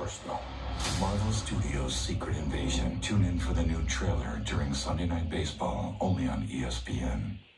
personal. Marvel Studios' Secret Invasion. Tune in for the new trailer during Sunday Night Baseball, only on ESPN.